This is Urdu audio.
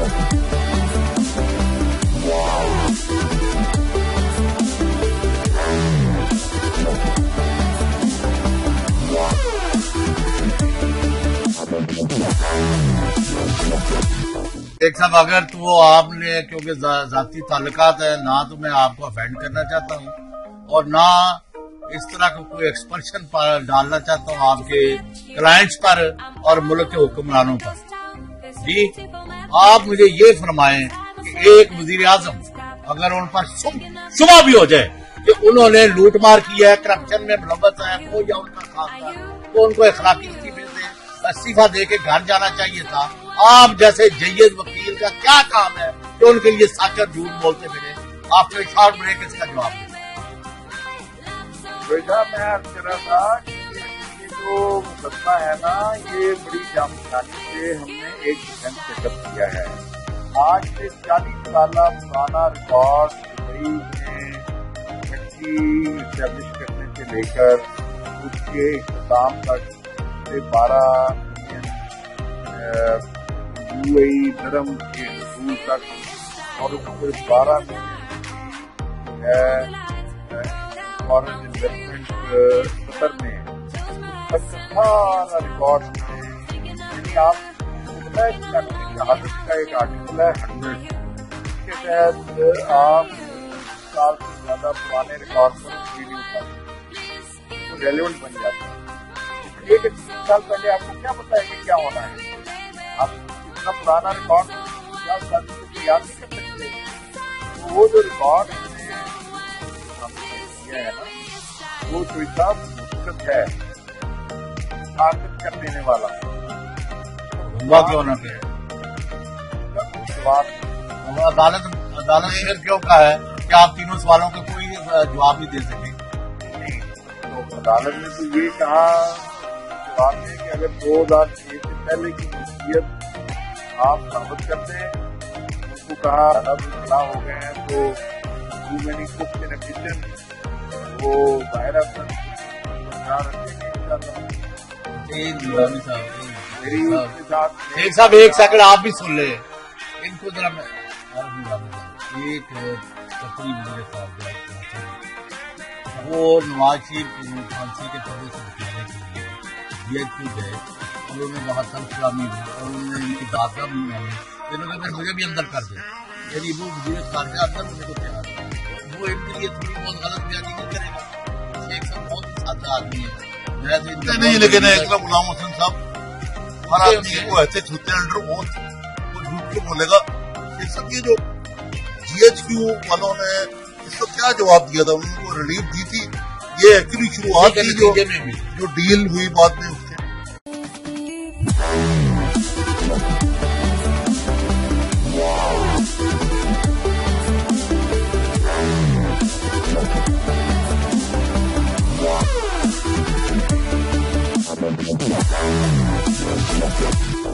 ایک صاحب اگر تو آپ نے کیونکہ ذاتی تعلقات ہے نہ تو میں آپ کو افینڈ کرنا چاہتا ہوں اور نہ اس طرح کا کوئی ایکسپریشن ڈالنا چاہتا ہوں آپ کے کلائنٹس پر اور ملک کے حکمرانوں پر. جی آپ مجھے یہ فرمائیں کہ ایک وزیر اعظم اگر ان پر شبہ بھی ہو جائے کہ انہوں نے لوٹ مار کی ہے، کرپشن میں ملوث ہے، وہ یا ان کا خاص تو ان کو اخلاقی استعفیٰ دے کے گھر جانا چاہیے تھا. آپ جیسے جید وکیل کا کیا کام ہے کہ ان کے لیے سچ اور جھوٹ بولتے پھرے؟ آپ نے شارٹ بریک اس کا جواب دیں. بیٹا میں عرض کر رہا تھا کہ یہ جو مقدمہ ہے نا یہ بڑی جامعانی سے ہم نے ایک ڈیفینس سیٹ اپ کیا ہے. آج سے 40 سالہ پرانا ریکارڈ دبئی میں فیکٹری اسٹیبلش کرنے سے لے کر اس کے اختتام تک 12 یو اے ای نرم کے حصول تک اور اس کو 12 فارن انویسٹمنٹ قطر میں سارا ریکارڈ یعنی آپ شہادت کا ایک آرٹیکل ہے 100 اس کے تحت آپ سال سے زیادہ پرانے ریکارڈ پر ویڈیو اٹھاتے ہیں تو ریلیونٹ بن جاتا ہے. 1 سال پہلے آپ کو کیا پتا ہے کہ کیا ہونا ہے؟ آپ اتنا پرانا ریکارڈ 50 سال سے تیار نہیں کر سکتے. تو وہ جو ریکارڈ کیا ہے نا وہ کوئی صاحب مثبت ہے، طاقت کر دینے والا عدالت نے کیوں کہا ہے کہ آپ تینوں سوالوں کا کوئی جواب نہیں دے سکیں؟ نہیں تو عدالت نے تو یہ کہا جواب ہے کہ اگر 2006 سے پہلے کی ملکیت آپ ثابت کرتے ہیں، اس کو کہا خلا ہو گئے ہیں تو مینی کک ان کچن وہ ظاہر ایک سیکنڈ آپ بھی سن لیں ان کو ذرا. میں ایک تقریب وہ نواز شریف کو پھانسی کے پردے سے بچانے کے لیے جی ایچ کیو گئے اور انہوں نے وہاں سلف سلامی دی اور انہوں نے ان کی دادہ بھی مانی. انہوں نے مجھے بھی اندر کر دیا یعنی وہ وزیر خارجہ اندر مجھے کو تیار ہے. وہ ان کے لیے تھوڑی بہت غلط بیانی نہیں کرے گا. ایک سب بہت سادہ آدمی ہے نہیں لیکن غلام حسن صاحب ہر آدمی کو ایسے چھوٹے انڈر وہ جھوٹ کیوں بولے گا؟ سب یہ جو جی ایچ کیو والوں نے اس کو کیا جواب دیا تھا؟ انہوں کو ریلیف دی تھی. یہ ایکچولی شروعات تھی جو ڈیل ہوئی بعد میں اس کے